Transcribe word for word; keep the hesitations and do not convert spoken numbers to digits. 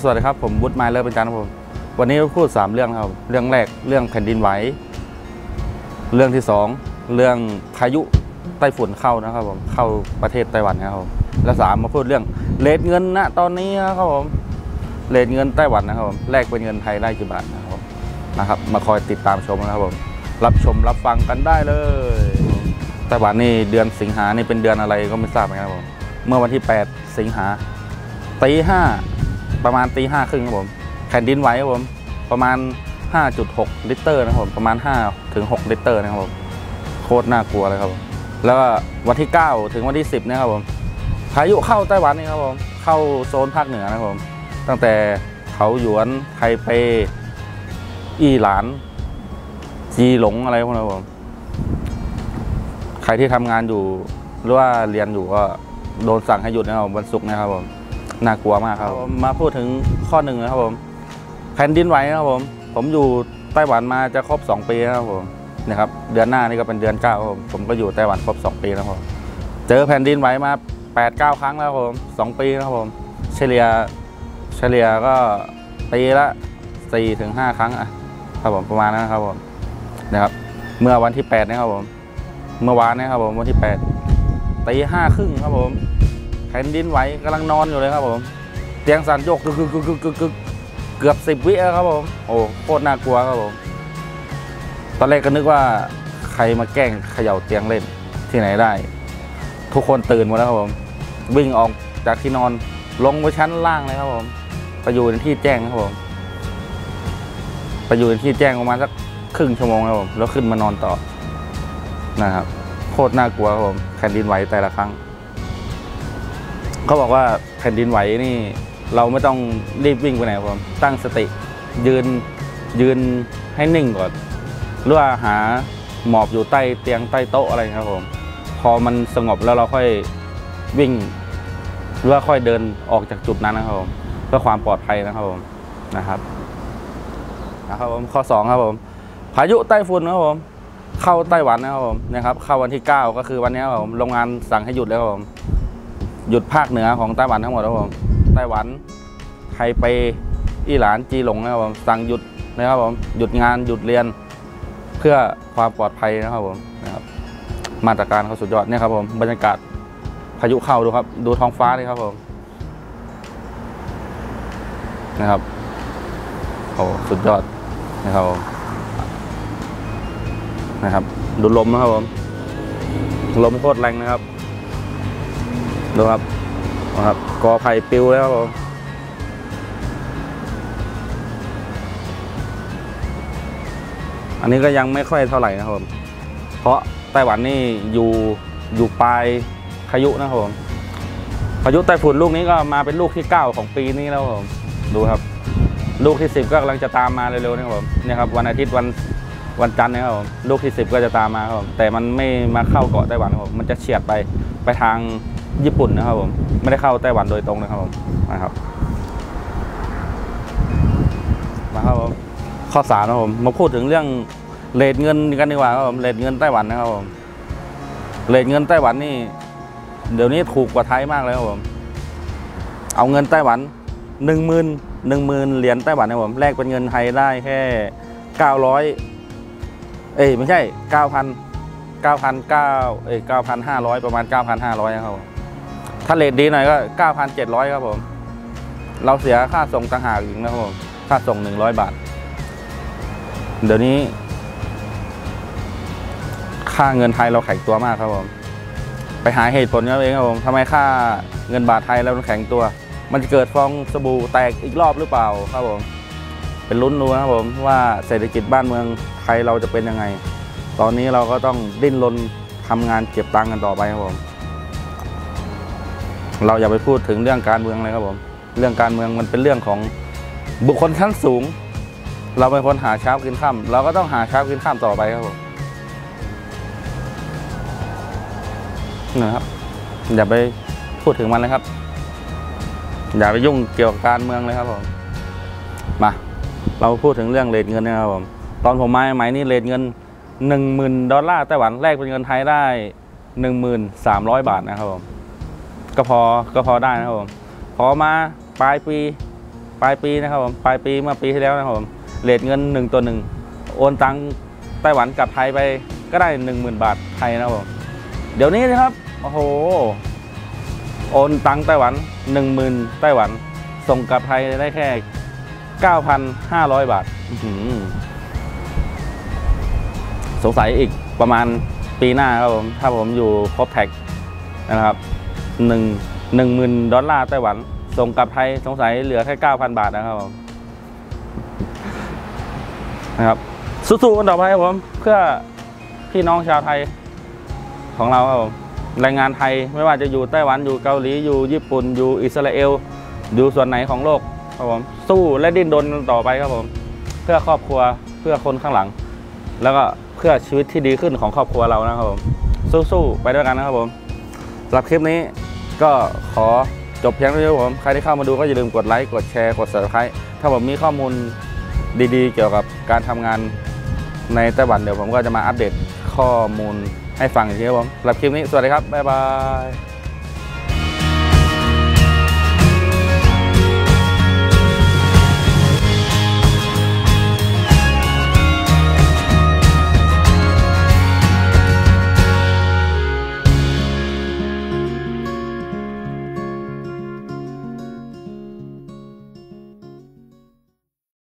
สวัสดีครับผมวุฒิไมเลอร์เป็นการครับผมวันนี้พูดสามเรื่องครับเรื่องแรกเรื่องแผ่นดินไหวเรื่องที่สองเรื่องพายุไต้ฝุ่นเข้านะครับผมเข้าประเทศไต้หวันนะครับผมและสามมาพูดเรื่องเรทเงินณตอนนี้นะครับผมเรทเงินไต้หวันนะครับผมแลกเป็นเงินไทยได้กี่บาทนะครับนะครับมาคอยติดตามชมนะครับผมรับชมรับฟังกันได้เลยไต้หวันนี่เดือนสิงหานี่เป็นเดือนอะไรก็ไม่ทราบเหมือนกันครับผมเมื่อวันที่แปดสิงหาตีห้าประมาณตีห้าครึ่งครับผมแผ่นดินไหวครับผมประมาณ ห้าจุดหก ลิตรนะครับผมประมาณห้าถึงหกลิตรนะครับผมโคตรน่ากลัวเลยครับผมแล้วก็วันที่เก้าถึงวันที่สิบนะครับผมพายุเข้าไต้หวันนี่ครับผมเข้าโซนภาคเหนือนะครับผมตั้งแต่เขาหยวนไทเปอีหลานจีหลงอะไรพวกนี้ครับผมใครที่ทำงานอยู่หรือว่าเรียนอยู่ก็โดนสั่งให้หยุดนะครับวันศุกร์นะครับผมน่ากลัวมากครับมาพูดถึงข้อหนึ่งนะครับผมแผ่นดินไหวนะครับผมผมอยู่ไต้หวันมาจะครบสองปีนะครับผมนะครับเดือนหน้านี่ก็เป็นเดือนเก้าครับผมผมก็อยู่ไต้หวันครบสองปีแล้วครับเจอแผ่นดินไหวมา แปด เก้า ครั้งแล้วครับผมสองปีนะครับผมเฉลี่ยเฉลี่ยก็ปีละ สี่ถึงห้า ครั้งอ่ะครับผมประมาณนั้นครับผมนะครับเมื่อวันที่แปดนะครับผมเมื่อวานนะครับผมวันที่แปดตีห้าครึ่งครับผมแผ่นดินไหวกำลังนอนอยู่เลยครับผมเตียงสั่นโยกกึกกึกกึกกึกกึกกึกเกือบสิบวิครับผมโอ้โคตรน่ากลัวครับผมตอนแรกก็นึกว่าใครมาแกล้งเขย่าเตียงเล่นที่ไหนได้ทุกคนตื่นหมดแล้วครับผมวิ่งออกจากที่นอนลงไปชั้นล่างเลยครับผมไปอยู่ในที่แจ้งครับผมไปอยู่ในที่แจ้งประมาณสักครึ่งชั่วโมงครับผมแล้วขึ้นมานอนต่อนะครับโคตรน่ากลัวครับผมแผ่นดินไหวแต่ละครั้งเขาบอกว่าแผ่นดินไหวนี่เราไม่ต้องรีบวิ่งไปไหนครับผมตั้งสติยืนยืนให้นิ่งก่อนหรือว่าหาหมอบอยู่ใต้เตียงใต้โต๊ะอะไรครับผมพอมันสงบแล้วเราค่อยวิ่งหรือว่าค่อยเดินออกจากจุดนั้นนะครับผมเพื่อความปลอดภัยนะครับผมนะครับนะครับผมข้อสองครับผมพายุไต้ฝุ่นครับผมเข้าไต้หวันนะครับผมนะครับเข้าวันที่เก้าก็คือวันนี้ครับผมโรงงานสั่งให้หยุดแล้วครับผมหยุดภาคเหนือของไต้หวันทั้งหมดครับผมไต้หวันไทเปอีหลานจีหลงนะครับผมสั่งหยุดนะครับผมหยุดงานหยุดเรียนเพื่อความปลอดภัยนะครับผมนะครับมาตรการเขาสุดยอดเนี่ยครับผมบรรยากาศพายุเข้าดูครับดูท้องฟ้าเลยครับผมนะครับโอ้สุดยอดนะครับผมนะครับดูลมนะครับผมลมโคตรแรงนะครับดูครับนะครับกอไผ่ปลิวแล้วครับผมอันนี้ก็ยังไม่ค่อยเท่าไหร่นะครับผมเพราะไต้หวันนี่อยู่อยู่ปลายพายุนะครับผมพายุไต้ฝุ่นลูกนี้ก็มาเป็นลูกที่เก้าของปีนี้แล้วผมดูครับลูกที่สิบก็กำลังจะตามมาเร็วๆนะครับผมเนี่ยครับวันอาทิตย์วันวันจันทร์นะครับผมลูกที่สิบก็จะตามมาครับผมแต่มันไม่มาเข้าเกาะไต้หวันครับผมมันจะเฉียดไปไปทางญี่ปุ่นนะครับผมไม่ได้เข้าไต้หวันโดยตรงนะครับผมนะครับมาครับผมข้อสามนะครับผมมาพูดถึงเรื่องเรทเงินกันดีกว่าครับผมเรทเงินไต้หวันนะครับผมเรทเงินไต้หวันนี่เดี๋ยวนี้ถูกกว่าไทยมากเลยครับผมเอาเงินไต้หวันหนึ่งหมื่นหนึ่งหมื่นเหรียญไต้หวันนะครับผมแลกเป็นเงินไทยได้แค่เก้าร้อยเอ้ยไม่ใช่เก้าพันเก้าพันเก้าเอ้ยเก้าพันห้าร้อยประมาณเก้าพันห้าร้อยนะครับถ้าเรทดีหน่อยก็เก้าพันเจ็ดร้อยครับผมเราเสียค่าส่งต่างหากอีกนะครับผมค่าส่งหนึ่งร้อยบาทเดี๋ยวนี้ค่าเงินไทยเราแข็งตัวมากครับผมไปหาเหตุผลกันเองครับผมทำไมค่าเงินบาทไทยเราแข็งตัวมันจะเกิดฟองสบู่แตกอีกรอบหรือเปล่าครับผมเป็นลุ้นดูนะครับผมว่าเศรษฐกิจบ้านเมืองไทยเราจะเป็นยังไงตอนนี้เราก็ต้องดิ้นรนทำงานเก็บตังค์กันต่อไปครับผมเราอย่าไปพูดถึงเรื่องการเมืองเลยครับผมเรื่องการเมืองมันเป็นเรื่องของบุคคลชั้นสูงเราเป็นคนหาเช้ากินค่ำเราก็ต้องหาเช้ากินค่ำต่อไปครับผมนะครับอย่าไปพูดถึงมันเลยครับอย่าไปยุ่งเกี่ยวกับการเมืองเลยครับผมมาเราพูดถึงเรื่องเรทเงินนะครับผมตอนผมมาใหม่นี่เรทเงินหนึ่งหมื่นดอลลาร์ไต้หวันแลกเป็นเงินไทยได้หนึ่งหมื่นสามร้อยบาทนะครับผมก็พอก็พอได้นะครับผมพอมาปลายปีปลายปีนะครับผมปลายปีเมื่อปีที่แล้วนะครับผมเรทเงินหนึ่งตัวหนึ่งโอนตังไต้หวันกับไทยไปก็ได้หนึ่งหมื่นบาทไทยนะครับผมเดี๋ยวนี้นะครับโอ้โหโอนตังไต้หวันหนึ่งหมื่นไต้หวันส่งกลับไทยได้แค่เก้าพันห้าร้อยบาทสงสัยอีกประมาณปีหน้าครับผมถ้าผมอยู่ครบแท็กนะครับหนึ่งหนึ่งหมื่นดอลลาร์ไต้หวันส่งกลับไทยสงสัยเหลือแค่เก้าพันบาทนะครับผมนะครับสู้ๆกันต่อไปครับผมเพื่อพี่น้องชาวไทยของเราครับผมแรงงานไทยไม่ว่าจะอยู่ไต้หวันอยู่เกาหลีอยู่ญี่ปุ่นอยู่อิสราเอลอยู่ส่วนไหนของโลกครับผมสู้และดิ้นรนต่อไปครับผมเพื่อครอบครัวเพื่อคนข้างหลังแล้วก็เพื่อชีวิตที่ดีขึ้นของครอบครัวเรานะครับผมสู้ๆไปด้วยกันนะครับผมสำหรับคลิปนี้ก็ขอจบเพียงเท่านี้ครับผมใครที่เข้ามาดูก็อย่าลืมกดไลค์กดแชร์กด ซับสไครบ์ ถ้าผมมีข้อมูลดีๆเกี่ยวกับการทำงานในไต้หวันเดี๋ยวผมก็จะมาอัปเดตข้อมูลให้ฟังอีกทีครับผมสำหรับคลิปนี้สวัสดีครับบ๊ายบาย